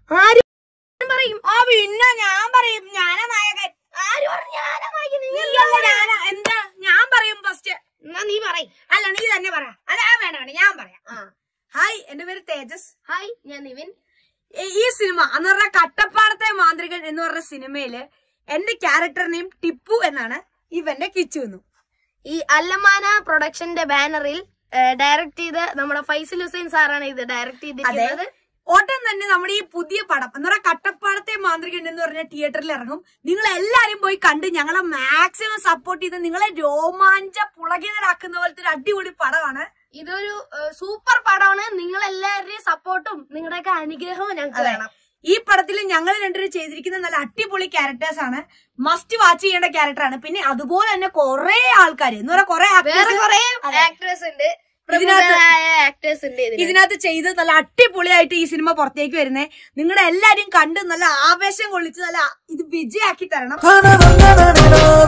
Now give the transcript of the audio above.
ആര് പറയും? ആ പിന്നെ ഞാൻ പറയും, ഞാനാ നായകൻ. ആര് പറഞ്ഞു ഞാനാ നായകൻ? എന്താ ഞാൻ പറയും ഫസ്റ്റ്. എന്നാ നീ പറയും. അല്ല നീ തന്നെ പറ. അല്ല വേണ്ട ഞാൻ പറയാം. ഹായ്, എന്റെ പേര് തേജസ്. ഹായ്, ഞാൻ നിവിൻ. ഈ സിനിമ എന്ന് പറഞ്ഞ കട്ടപ്പാടത്തെ മാന്ത്രികൻ എന്ന് പറഞ്ഞ സിനിമയില് എന്റെ ക്യാരക്ടർ നെയിം ടിപ്പു എന്നാണ്. ഇവന്റെ കിച്ചു എന്നും. ഈ അല്ലമാന പ്രൊഡക്ഷന്റെ ബാനറിൽ ഡയറക്ട് ചെയ്ത് നമ്മുടെ ഫൈസൽ ഹുസൈൻ സാറാണ് ഇത് ഡയറക്ട് ചെയ്തിരിക്കുന്നത്. ഓട്ടം തന്നെ നമ്മുടെ ഈ പുതിയ പടം എന്ന് പറഞ്ഞാൽ കട്ടപ്പാടത്തെ മാന്ത്രികൻ എന്ന് പറഞ്ഞ തിയേറ്ററിൽ ഇറങ്ങും. നിങ്ങൾ എല്ലാരും പോയി കണ്ട് ഞങ്ങളെ മാക്സിമം സപ്പോർട്ട് ചെയ്ത് നിങ്ങളെ രോമാഞ്ച പുളകിതരാക്കുന്ന പോലത്തെ ഒരു അടിപൊളി പടമാണ്. ഇതൊരു സൂപ്പർ പടമാണ്. നിങ്ങൾ എല്ലാവരുടെയും സപ്പോർട്ടും നിങ്ങളുടെയൊക്കെ അനുഗ്രഹവും ഞങ്ങൾക്ക് വേണം. ഈ പടത്തിൽ ഞങ്ങൾ രണ്ടുപേരും ചെയ്തിരിക്കുന്ന നല്ല അടിപൊളി ക്യാരക്ടേഴ്സ് ആണ്. മസ്റ്റ് വാച്ച് ചെയ്യേണ്ട ക്യാരക്ടറാണ്. പിന്നെ അതുപോലെ തന്നെ കുറെ ആൾക്കാർ എന്ന് പറഞ്ഞാൽ കുറെ ആക്ടേഴ്സ് ഉണ്ട്, ഇതിനകത്ത് ചെയ്ത് നല്ല അടിപൊളിയായിട്ട് ഈ സിനിമ പുറത്തേക്ക് വരുന്നേ. നിങ്ങളുടെ എല്ലാരും കണ്ട് നല്ല ആവേശം കൊള്ളിച്ച് നല്ല ഇത് വിജയാക്കി തരണം.